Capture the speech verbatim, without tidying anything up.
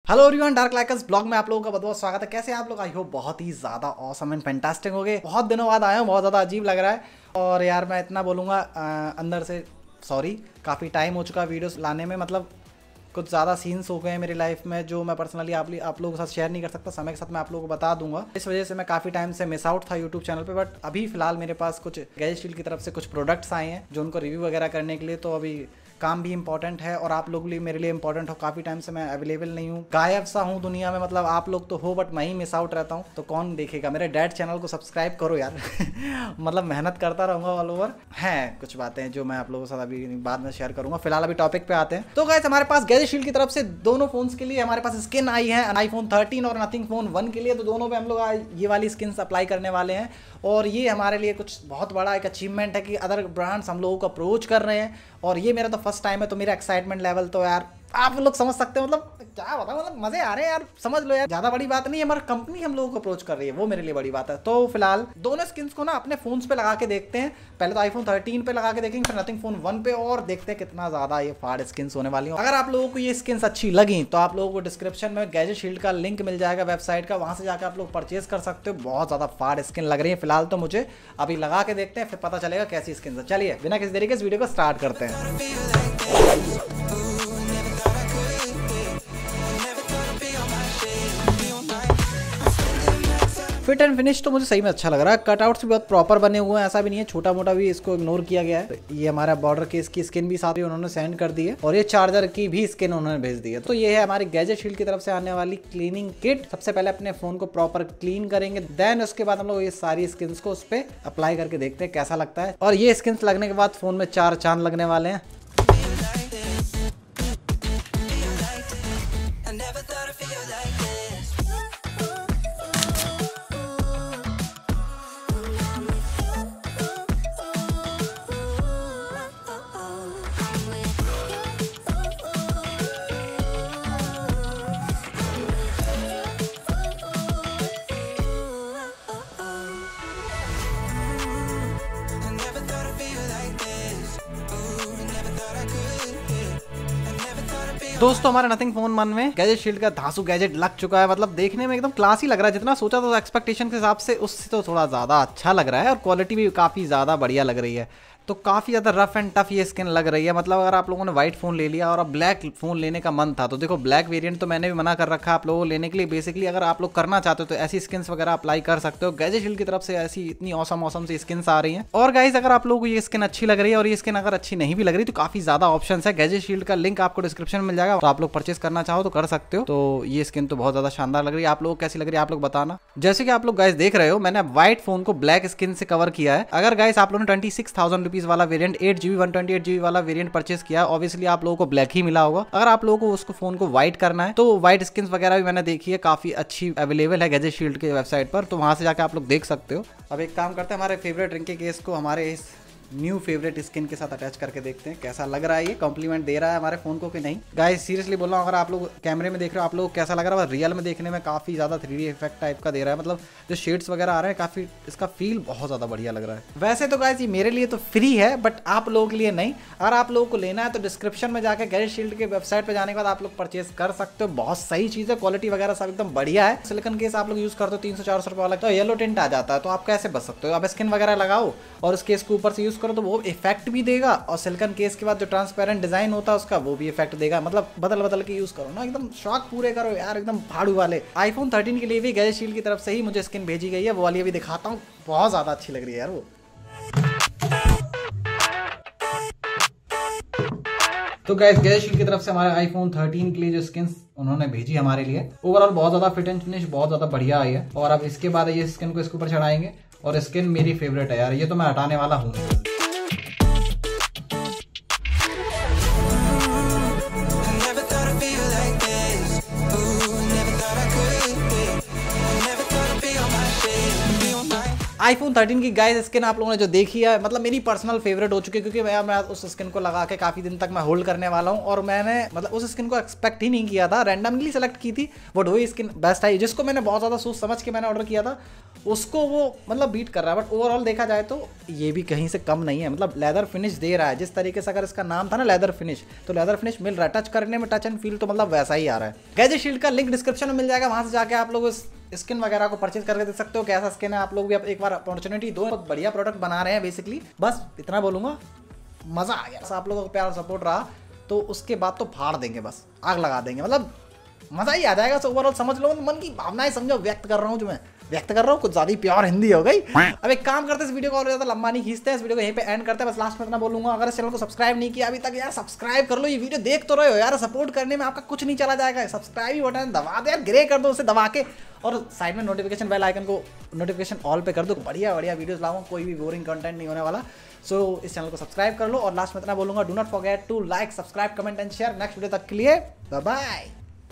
Hello everyone, dark likers blog में आप लोगों का बहुत बहुत स्वागत है। कैसे हैं आप लोग? आई होप बहुत ही ज़्यादा ऑसम एंड फैंटास्टिक हो गए। बहुत दिनों बाद आया हूँ, बहुत ज़्यादा अजीब लग रहा है। और यार मैं इतना बोलूँगा अंदर से सॉरी, काफ़ी टाइम हो चुका वीडियोस लाने में। मतलब कुछ ज़्यादा सीन्स हो गए हैं मेरी लाइफ में जो मैं पर्सनली आप आप लोगों के साथ शेयर नहीं कर सकता। समय के साथ मैं आप लोगों को बता दूंगा। इस वजह से मैं काफ़ी टाइम से मिस आउट था यूट्यूब चैनल पे। बट अभी फिलहाल मेरे पास कुछ गैजेट स्टील की तरफ से कुछ प्रोडक्ट्स आए हैं जो उनको रिव्यू वगैरह करने के लिए, तो अभी काम भी इंपॉर्टेंट है और आप लोग लिए मेरे लिए इंपॉर्टेंट हो। काफ़ी टाइम से मैं अवेलेबल नहीं हूँ, गायब सा हूँ दुनिया में। मतलब आप लोग तो हो बट मैं ही मिस आउट रहता हूँ, तो कौन देखेगा। मेरे डैड चैनल को सब्सक्राइब करो यार मतलब मेहनत करता रहूँगा ऑल ओवर। हैं कुछ बातें जो मैं आप लोगों के साथ अभी बाद में शेयर करूँगा। फिलहाल अभी टॉपिक पे आते हैं। तो गाइस, हमारे पास गैजेट शील्ड की तरफ से दोनों फोन्स के लिए हमारे पास स्किन आई है, आईफोन थर्टीन और नथिंग फोन वन के लिए। तो दोनों पे हम लोग ये वाली स्किन अप्लाई करने वाले हैं और ये हमारे लिए कुछ बहुत बड़ा एक अचीवमेंट है कि अदर ब्रांड्स हम लोगों को अप्रोच कर रहे हैं। और ये मेरा तो फर्स्ट टाइम है, तो मेरा एक्साइटमेंट लेवल तो यार आप लोग समझ सकते हो। मतलब क्या बताऊं, मतलब मजे आ रहे हैं यार, समझ लो यार। ज्यादा बड़ी बात नहीं है, हमारी कंपनी हम लोगों को अप्रोच कर रही है, वो मेरे लिए बड़ी बात है। तो फिलहाल दोनों स्किन्स को ना अपने फोन्स पे लगा के देखते हैं। पहले तो आईफोन थर्टीन पे लगा के देखेंगे, फिर नथिंग फोन वन पे, और देखते हैं कितना ज्यादा ये फाड़ स्किन्स होने वाली है। अगर आप लोगों को ये स्किन्स अच्छी लगी तो आप लोगों को डिस्क्रिप्शन में गैजेट शील्ड का लिंक मिल जाएगा वेबसाइट का, वहां से जाकर आप लोग परचेज कर सकते हो। बहुत ज्यादा फाड़ स्किन लग रही है फिलहाल तो मुझे। अभी लगा के देखते हैं, फिर पता चलेगा कैसी स्किन है। चलिए बिना किसी तरीके से वीडियो को स्टार्ट करते हैं। फिट एंड फिनिश तो मुझे सही में अच्छा लग रहा है। कटआउट्स भी बहुत प्रॉपर बने हुए हैं, ऐसा भी नहीं है छोटा मोटा भी इसको इग्नोर किया गया है। तो ये हमारा बॉर्डर केस की स्किन भी साथ ही उन्होंने सेंड कर दी है और ये चार्जर की भी स्किन उन्होंने भेज दी है। तो ये है हमारी गैजेट शील्ड की तरफ से आने वाली क्लीनिंग किट। सबसे पहले अपने फोन को प्रॉपर क्लीन करेंगे, देन उसके बाद हम लोग ये सारी स्किन को उस पर अप्लाई करके देखते हैं कैसा लगता है। और ये स्किन लगने के बाद फोन में चार चांद लगने वाले हैं। दोस्तों हमारे नथिंग फोन वन में गैजेट शील्ड का धांसू गैजेट लग चुका है। मतलब देखने में एकदम क्लासी लग रहा है, जितना सोचा था एक्सपेक्टेशन के हिसाब से उससे तो थोड़ा ज़्यादा अच्छा लग रहा है और क्वालिटी भी काफ़ी ज़्यादा बढ़िया लग रही है। तो काफ़ी ज़्यादा रफ एंड टफ ये स्किन लग रही है। मतलब अगर आप लोगों ने व्हाइट फ़ोन ले लिया और अब ब्लैक फ़ोन लेने का मन था तो देखो ब्लैक वेरिएंट तो मैंने भी मना कर रखा है आप लोगों को लेने के लिए। बेसिकली अगर आप लोग करना चाहते हो तो ऐसी स्किन्स वगैरह अप्लाई कर सकते हो। गैजेट शील्ड की तरफ से ऐसी इतनी औसम औसम सी स्किन्स आ रही हैं। और गाइस, अगर आप लोगों को ये स्किन अच्छी लग रही है और ये स्किन अगर अच्छी नहीं भी लग रही तो काफ़ी ज़्यादा ऑप्शन है। गैजेट शील्ड का लिंक आपको डिस्क्रिप्शन में मिल जाएगा, तो आप लोग परचेस करना चाहो तो कर सकते हो। तो ये स्किन तो बहुत ज़्यादा शानदार लग रही है। आप लोगों को कैसी लग रही है आप लोग बताना। जैसे कि आप लोग गाइस देख रहे हो, मैंने व्हाइट फोन को ब्लैक स्किन से कवर किया है। अगर गाइस आप लोगों ने ट्वेंटी सिक्स थाउजेंड रुपीज वाला variant eight GB one twenty eight GB वाला वेरिएंट परचेस किया, ऑब्वियसली आप लोगों को ब्लैक ही मिला होगा। अगर आप लोगों को उसको फोन को व्हाइट करना है तो व्हाइट स्किन वगैरह भी मैंने देखी है, काफी अच्छी अवेलेबल है गैजेट शील्ड के वेबसाइट पर, तो वहां से जाकर आप लोग देख सकते हो। अब एक काम करते हैं, हमारे फेवरेट ड्रिंक के केस को हमारे इस न्यू फेवरेट स्किन के साथ अटैच करके देखते हैं कैसा लग रहा है। ये कॉम्प्लीमेंट दे रहा है हमारे फोन को कि नहीं। गाइस सीरियसली बोल रहा हूँ, अगर आप लोग कैमरे में देख रहे हो आप लोग कैसा लग रहा है, रियल में देखने में काफ़ी ज़्यादा थ्री डी इफेक्ट टाइप का दे रहा है। मतलब जो शेड्स वगैरह आ रहे हैं काफ़ी, इसका फील बहुत ज़्यादा बढ़िया लग रहा है। वैसे तो गाइस ये मेरे लिए तो फ्री है बट आप लोगों के लिए नहीं। अगर आप लोगों को लेना है तो डिस्क्रिप्शन में जाकर गैजेट शील्ड के वेबसाइट पर जाने के बाद आप लोग परचेस कर सकते हो। बहुत सही चीज़ है, क्वालिटी वगैरह सब एकदम बढ़िया है। सिलिकन केस आप लोग यूज़ करते हो तीन सौ चार सौ रुपये वाला, तो येलो टिंट आ जाता है, तो आप कैसे बच सकते हो। अब स्किन वगैरह लगाओ और उस केस को ऊपर से यूज़ करो तो वो इफेक्ट भी देगा, और सिलिकन केस के बाद जो ट्रांसपेरेंट डिजाइन होता है उसका वो भी इफेक्ट देगा। मतलब बदल बदल के यूज करो ना, एकदम शौक पूरे करो यार, एकदम फाड़ू वाले। आईफोन थर्टीन के लिए भी गैजेट शील्ड की तरफ से ही मुझे स्किन भेजी गई है, वो वाली अभी दिखाता हूँ। बहुत ज्यादा अच्छी लग रही है यार वो। तो गाइस गैजेट शील्ड की तरफ से हमारे आईफोन थर्टीन के लिए जो स्किन उन्होंने भेजी हमारे लिए, ओवरऑल बहुत ज्यादा फिट एंड फिनिश बहुत ज्यादा बढ़िया आई है। और अब इसके बाद ये स्किन को इसके ऊपर चढ़ाएंगे और स्किन मेरी फेवरेट है यार, ये तो मैं हटाने वाला हूँ। आईफोन थर्टीन की गाइस स्किन आप लोगों ने जो देखी है मतलब मेरी पर्सनल फेवरेट हो चुकी है, क्योंकि मैं, मैं उस स्किन को लगा के काफी दिन तक मैं होल्ड करने वाला हूं और मैंने मतलब उस स्किन को एक्सपेक्ट ही नहीं किया था, रैंडमली सेलेक्ट की थी बट वही स्किन बेस्ट आई, जिसको मैंने बहुत ज्यादा सोच समझ के मैंने ऑर्डर किया था उसको वो मतलब बीट कर रहा है। बट ओवरऑल देखा जाए तो ये भी कहीं से कम नहीं है, मतलब लेदर फिनिश दे रहा है जिस तरीके से, अगर इसका नाम था ना लेदर फिनिश, तो लेदर फिनिश मिल रहा है, टच करने में टच एंड फील तो मतलब वैसा ही आ रहा है। गैजेट शील्ड का लिंक डिस्क्रिप्शन में मिल जाएगा, वहां से जाके आप लोग इस स्किन वगैरह को परचेज करके देख सकते हो कैसा स्किन है। आप लोग भी एक बार अपॉर्चुनिटी दो, बहुत बढ़िया प्रोडक्ट बना रहे हैं बेसिकली, बस इतना बोलूंगा, मजा आ गया। आप लोगों का प्यार सपोर्ट रहा तो उसके बाद तो फाड़ देंगे, बस आग लगा देंगे, मतलब मजा ही आ जाएगा। सो ओवरऑल समझ लो, मन की भावनाएं समझो, व्यक्त कर रहा हूँ जो मैं व्यक्त कर रहा हूँ, कुछ ज्यादा ही प्योर हिंदी हो गई। अब एक काम करते हैं, इस वीडियो को और ज्यादा लंबा नहीं खींचते हैं, इस वीडियो को यहीं पे एंड करते हैं। बस लास्ट में इतना बोलूंगा, अगर इस चैनल को सब्सक्राइब नहीं किया अभी तक यार सब्सक्राइब कर लो, ये वीडियो देख तो रहे हो यार, सपोर्ट करने में आपका कुछ नहीं चला जाएगा, सब्सक्राइब ही बटन दबा दे यार, ग्रे कर दो उसे दबा के, और साइड में नोटिफिकेशन बेल आइकन को नोटिफिकेशन ऑल पे कर दो, बढ़िया बढ़िया वीडियोस लाऊंगा, कोई भी बोरिंग कंटेंट नहीं होने वाला। सो so, इस चैनल को सब्सक्राइब कर लो और लास्ट में इतना बोलूंगा, do not forget to like subscribe comment and share. Next video तक के लिए बाय बाय।